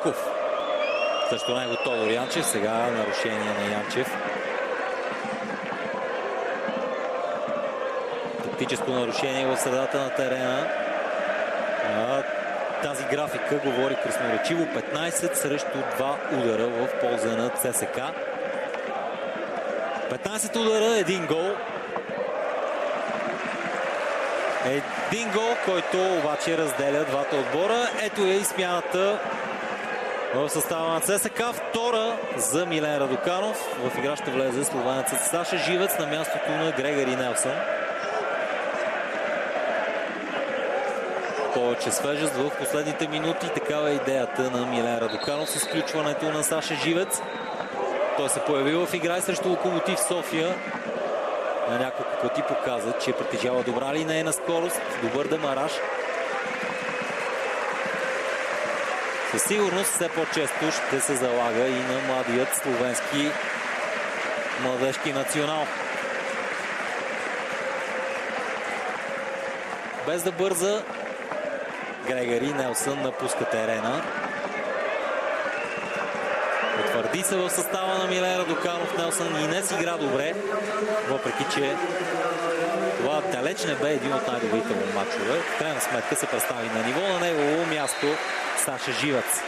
Цонков. Също него Тодор Янчев. Сега нарушение на Янчев. Тактическо нарушение в средата на терена. Тази графика говори красноречиво. 15 срещу 2 удара в полза на ЦСК. 15 удара, 1 гол. Един гол, който обаче разделя двата отбора. Ето е и смяната в състава на ЦСК. Втора за Милен Радоканов. В игра ще влезе словенецът Саша Живец на мястото на Грегори Нелсън. Повече свежест в последните минути. Такава е идеята на Милен Радоканов с включването на Саша Живец. Той се появи в игра и срещу Локомотив София. На няколко пъти показа, че притежава добра линейна скорост, добър демараж. Със сигурност все по-често ще се залага и на младият словенски младежки национал. Без да бърза, Грегори Нелсън напуска терена. Утвърди се в състава на Милен Радоканов. Нелсън и не си игра добре, въпреки че това далеч не бе един от най-добрите му матчове. В крайна сметка се представи на ниво. На негово място Саша Живец.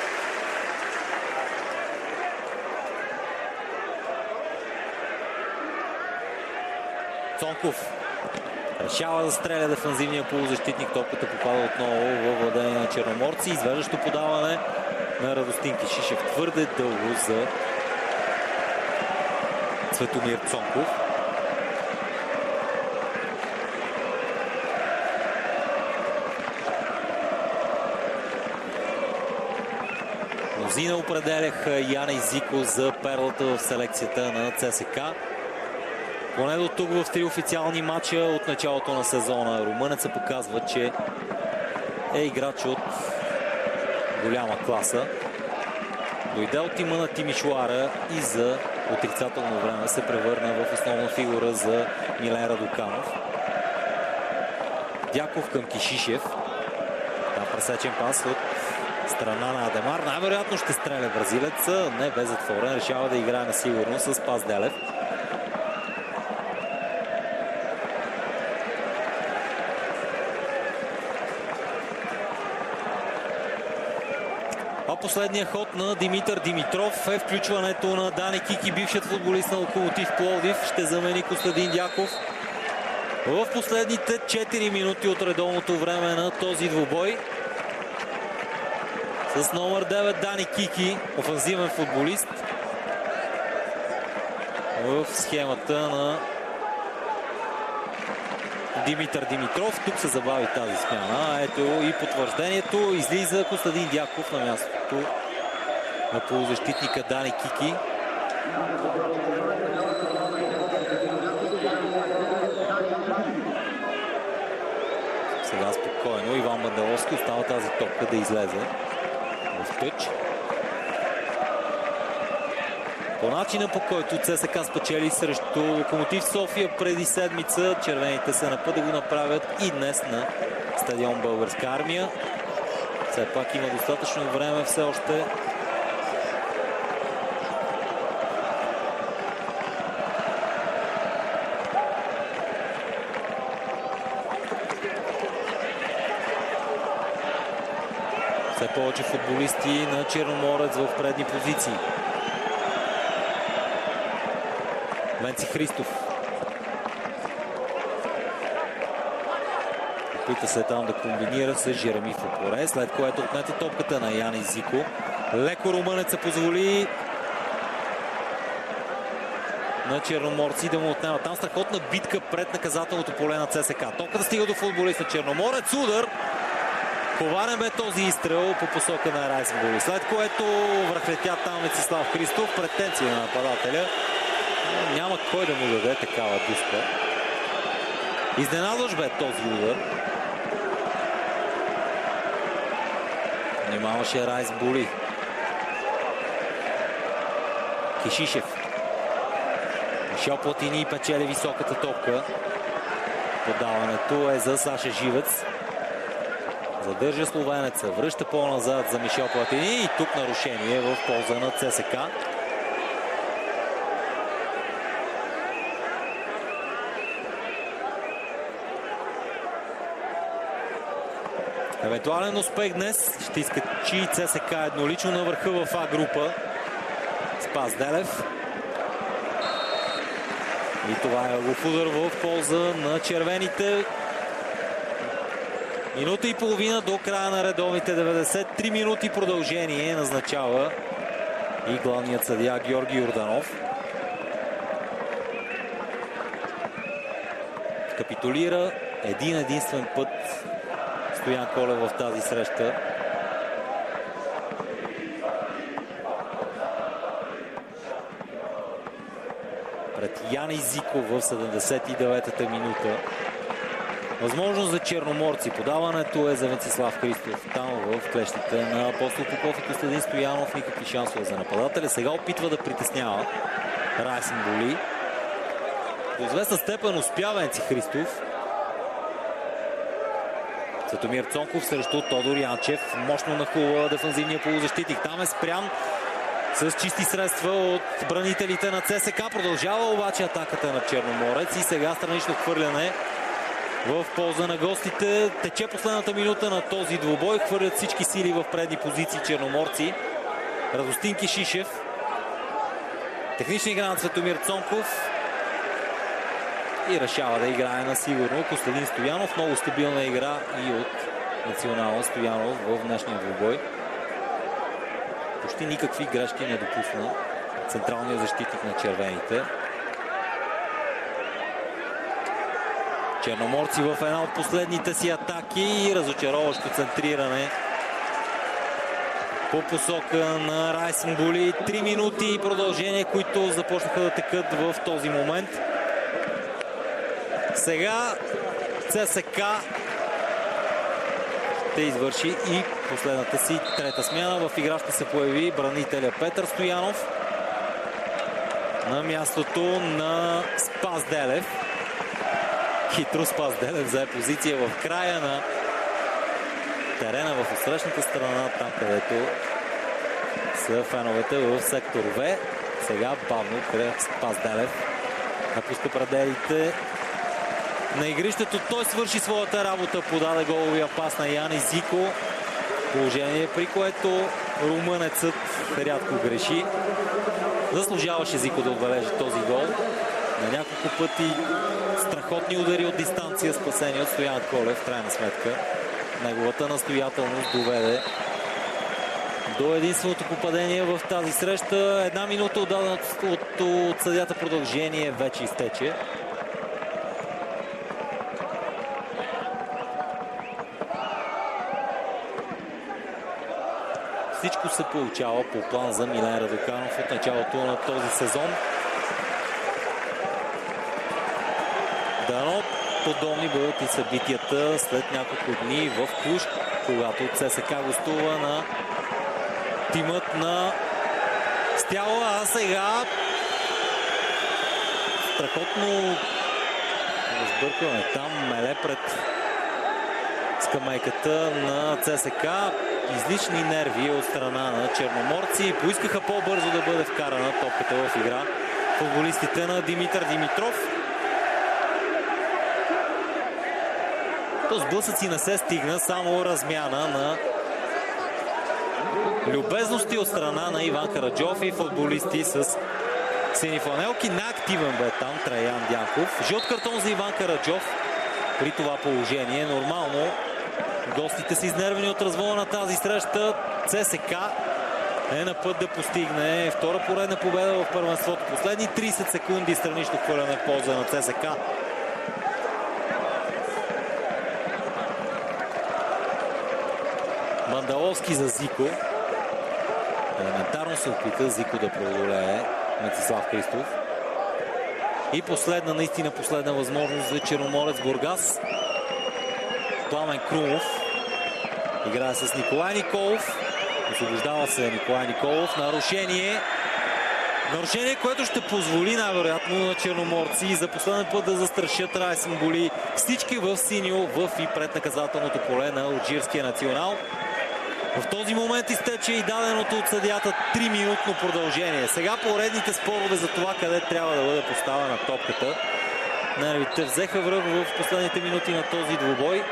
Цонков решава да стреля дефанзивния полузащитник. Топката попада отново във владение на черноморци. Извеждащо подаване на Радостин Кишишев. Твърде дълго за Цветомир Цонков. Мнозина определяха Яна Изико за перлата в селекцията на ЦСК. Поне до тук в 3 официални матча от началото на сезона. Румънецът показва, че е играч от голяма класа. Дойде от тима на Тимишоара и за отрицателно време се превърна в основна фигура за Милен Радоканов. Дяков към Кишишев. Там пресечен пас от страна на Адемар. Най-вероятно ще стреля бразилец. Не бе затворен. Решава да играе на сигурно с пас Делев. Последният ход на Димитър Димитров е включването на Дани Кики, бившият футболист на Локомотив Пловдив. Ще замени Костадин Дяков в последните 4 минути от редовното време на този двубой. С номер 9 Дани Кики, офанзивен футболист в схемата на Димитър Димитров. Тук се забави тази смяна. Ето и потвърждението. Излиза Костадин Дяков на мястото на полузащитника Дани Кики. Сега спокойно Иван Банделовски остава тази топка да излезе в тъч. По начина, по който ЦСКА спечели срещу Локомотив София преди седмица, червените са на път да го направят и днес на стадион Българска армия. Все пак има достатъчно време все още. Все повече футболисти на Черноморец в предни позиции. Венци Христов. Опита се там да комбинира с Жереми Фопоре, след което отнете топката на Ян Изико. Леко румънеца позволи на черноморци да му отнема. Там страхотна битка пред наказателното поле на ЦСК. Топката стига до футболист на Черноморец. Удар! Коварен бе този изстрел по посока на Райсенбург. След което връхлетя там Венцислав Христов. Претенция на нападателя. Няма кой да му даде такава дуска. Изненадващ бе този удар. Внимаваше Райс Були. Кишишев. Мишел Платини печели високата топка. Подаването е за Саша Живец. Задържа словенеца, връща по-назад за Мишел Платини и тук нарушение в полза на ЦСК. Евентуален успех днес ще изкачи ЦСК еднолично на върха в А група. Спас Делев. И това е лов удар в полза на червените. Минута и половина до края на редовните 93 минути продължение назначава и главният съдия Георги Йорданов. Капитулира един-единствен път Стоян Колев в тази среща. Пред Яни Зиков в 79-та минута. Възможност за черноморци. Подаването е за Венцислав Христов. Там в клещите на Апостол Попов и Костадин Стоянов. Никакви шансове за нападателя. Сега опитва да притеснява Райсен Боли. До известна степен успя Венци Христов. Светомир Цонков срещу Тодор Янчев. Мощно нахлува дефанзивния полузащитник. Там е спрян с чисти средства от бранителите на ЦСК. Продължава обаче атаката на Черноморец и сега странично хвърляне в полза на гостите. Тече последната минута на този двубой. Хвърлят всички сили в предни позиции черноморци. Радостин Кишишев. Технична игра на Светомир Цонков. И решава да играе на сигурно Костадин Стоянов. Много стабилна игра и от Национална Стоянов в днешния двубой. Почти никакви грешки не допусна централният защитник на червените. Черноморци в една от последните си атаки и разочароващо центриране по посока на Райсен Боли. 3 минути и продължение, които започнаха да текат в този момент. Сега ЦСК ще извърши и последната си трета смяна. В игра ще се появи бранителя Петър Стоянов на мястото на Спас Делев. Хитро Спас Делев взе позиция в края на терена в отсрещната страна, там където са феновете в сектор В. Сега бавно Спас Делев напуска пределите на игрището. Той свърши своята работа, подаде головия пас на Яни Зико. Положение, при което румънецът рядко греши. Заслужаваше Зико да отбележи този гол. На няколко пъти страхотни удари от дистанция, спасени от Стоян Колев. В крайна сметка неговата настоятелност доведе до единственото попадение в тази среща. Една минута отдадена от съдията продължение вече изтече. Всичко се получава по план за Милен Радоканов от началото на този сезон. Дано подобни бъдат и събитията след няколко дни в Клуж, когато ЦСК гостува на тимът на Стяла. А сега страхотно разбъркване там. Меле пред скамейката на ЦСК. Излишни нерви от страна на черноморци. Поискаха по-бързо да бъде вкарана топката в игра футболистите на Димитър Димитров. До сблъсъци не се стигна, само размяна на любезности от страна на Иван Караджов и футболисти с сини фланелки. Неактивен бе там Траян Дянков. Жълт картон за Иван Караджов при това положение. Нормално гостите са изнервени от развоя на тази среща. ЦСК е на път да постигне втора поредна победа в първенството. Последни 30 секунди странично хвърляне в полза на ЦСК. Мандаловски за Зико. Елементарно се опита Зико да преодолее Венцислав Христов. И последна, наистина последна възможност за Черноморец Бургас. Пламен Крумов играе с Николай Николов. Освобождава се Николай Николов. Нарушение, което ще позволи най-вероятно на черноморци за последен път да застрашат Райсен Боли Всички в синьо, в и пред наказателното поле на Алжирския национал. В този момент изтече и даденото от съдията 3-минутно продължение. Сега поредните спорове за това къде трябва да бъде поставена топката. Нервите взеха връх в последните минути на този двубой.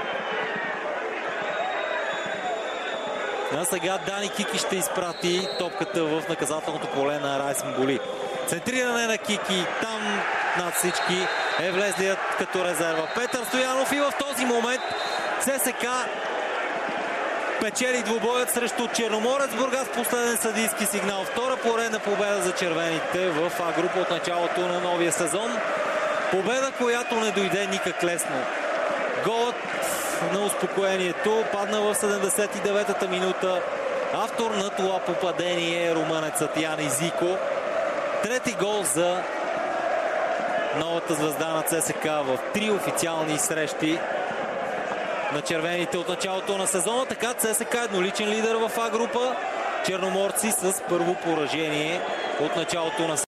А сега Дани Кики ще изпрати топката в наказателното поле на Райс Мболи. Центриране на Кики, там над всички е влезлият като резерва Петър Стоянов и в този момент ЦСК печели двубоят срещу Черноморец Бургас. Последен съдийски сигнал. Втора поредна победа за червените в А група от началото на новия сезон. Победа, която не дойде никак лесно. Голът на успокоението падна в 79-та минута. Автор на това попадение е румънецът Яни Зико. Трети гол за новата звезда на ЦСК в 3 официални срещи на червените от началото на сезона. Така ЦСК едноличен лидер в А група. Черноморци с първо поражение от началото на сезона.